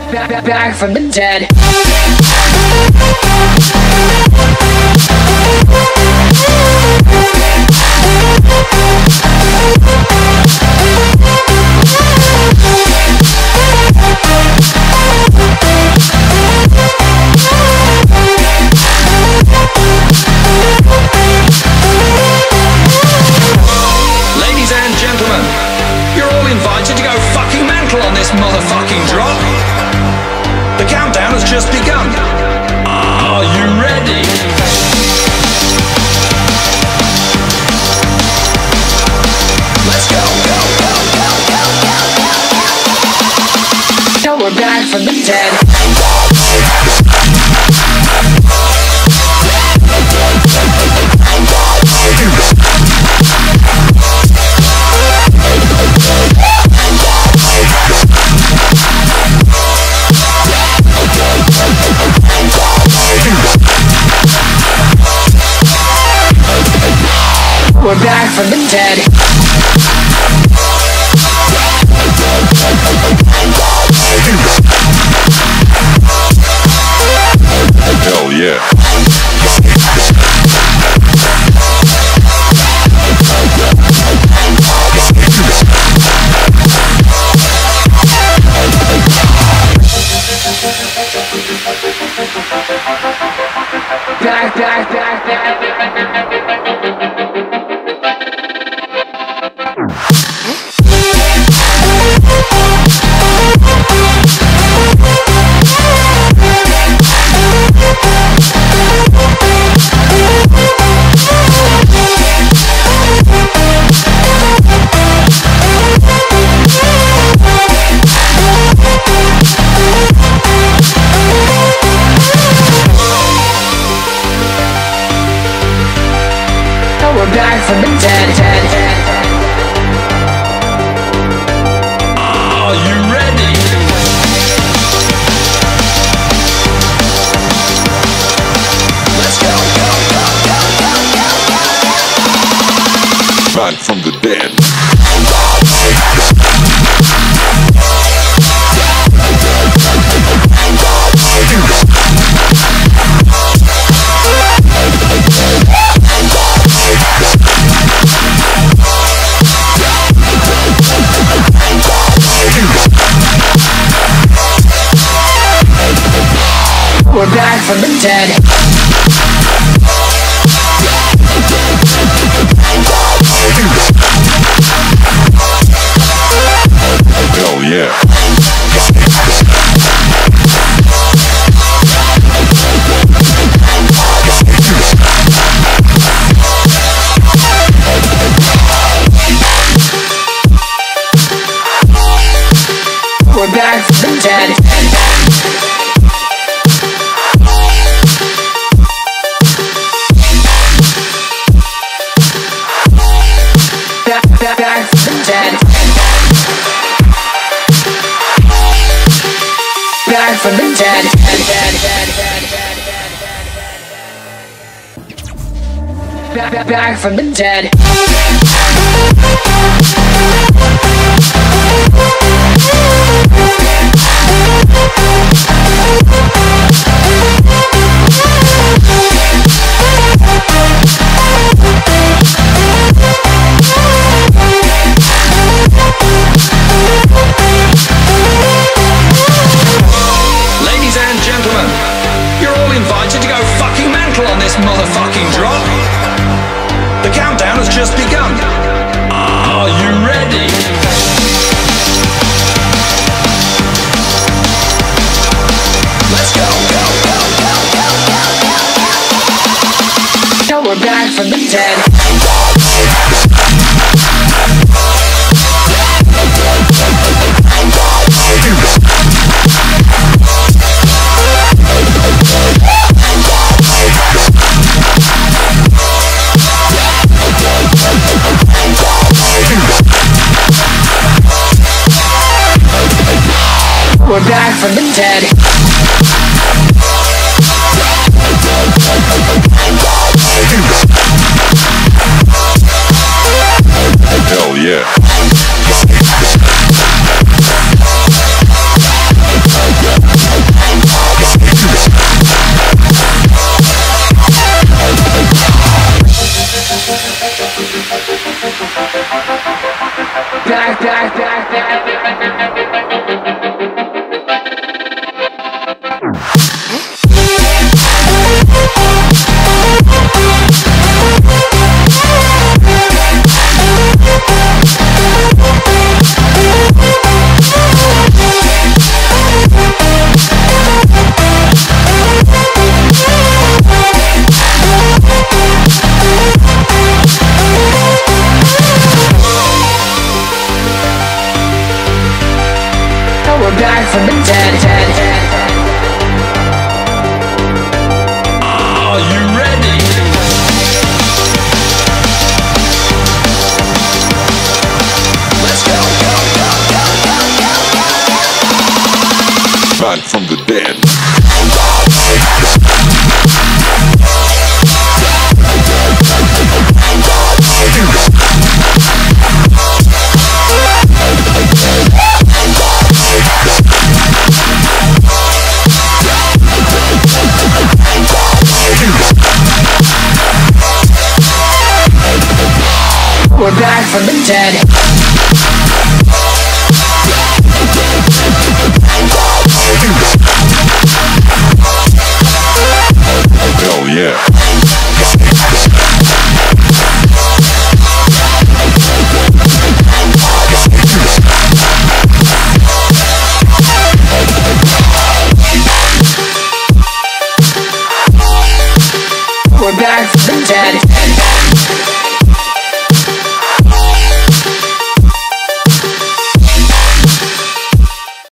Back from the dead. Ladies and gentlemen, you're all invited to go fucking mental on this motherfucking drop. The countdown has just begun. Are you ready? Let's go, go, go, go, go, go, go. Now we're back from the dead. We're back from the dead. Hell yeah. Back. We're back from the dead. Are you ready? Let's go, go, go, go, go, go, go. Back from the dead. We're back from the dead. Hell yeah. We're back from the dead. Back from the dead. Back from the dead. Back from the dead. Ladies and gentlemen, you're all invited to go fucking mental on this motherfucking drop. The countdown has just begun. Are you ready? Let's go, go, go, go, go, go, go. Now we're back from the dead. We're back from the dead. Hell yeah. We're back from the dead. Are you ready? Let's go. Back from the dead. We're back from the dead.